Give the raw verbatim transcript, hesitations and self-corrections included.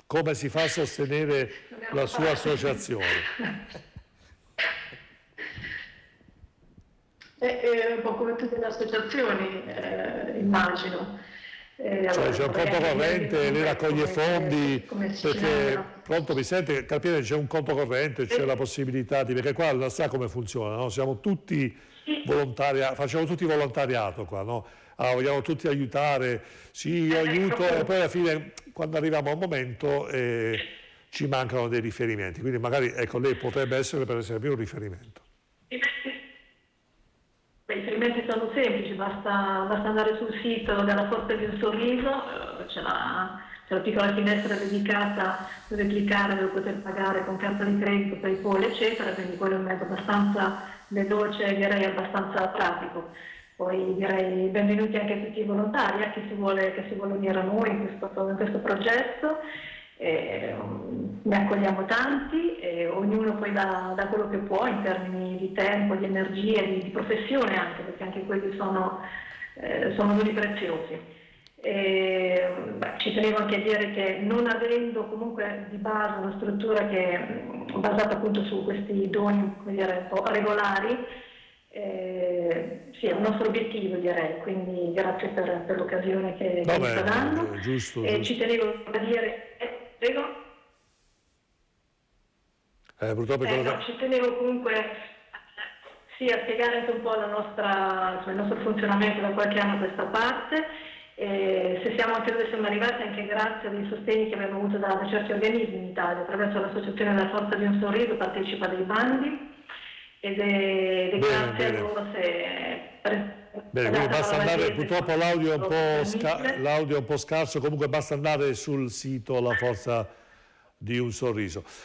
come si fa a sostenere la sua associazione? È un po' come tutte le associazioni, eh, immagino. Eh, cioè allora, c'è un conto corrente, lei raccoglie fondi, come perché pronto mi sente, Carpiene, c'è un conto corrente, c'è la possibilità di, perché qua non sa come funziona, no? Siamo tutti volontari, facciamo tutti volontariato qua, no? Allora, vogliamo tutti aiutare, sì, io aiuto, e poi alla fine quando arriviamo a un momento eh, ci mancano dei riferimenti, quindi magari ecco, lei potrebbe essere per esempio un riferimento. I riferimenti sono semplici, basta, basta andare sul sito della Forza di un Sorriso, c'è la, la piccola finestra dedicata dove cliccare, dove poter pagare con carta di credito, PayPal, eccetera, quindi quello è un mezzo abbastanza veloce e direi abbastanza pratico. Poi direi benvenuti anche a tutti i volontari, a chi si vuole, che si vuole unire a noi in questo, in questo progetto. Eh, ne accogliamo tanti e ognuno poi dà, dà quello che può in termini di tempo, di energie, di, di professione anche, perché anche quelli sono, eh, sono doni preziosi. E, beh, ci tenevo anche a dire che non avendo comunque di base una struttura che è basata appunto su questi doni, come dire, un po' regolari, eh, sì, è un nostro obiettivo, direi, quindi grazie per, per l'occasione che, che mi sta dando. Giusto, e giusto. Ci tenevo a dire... Eh, prego? Eh, purtroppo eh, no, ci tenevo comunque sì, a spiegare anche un po' la nostra, cioè il nostro funzionamento da qualche anno a questa parte. E se siamo anche dove siamo arrivati anche grazie ai sostegni che abbiamo avuto da, da certi organismi in Italia, attraverso l'associazione della Forza di un Sorriso partecipa a dei bandi ed è, ed è grazie bene. a loro se... Per, Bene, quindi basta andare, purtroppo l'audio è un po', l'audio è un po' scarso, comunque basta andare sul sito La Forza di un Sorriso.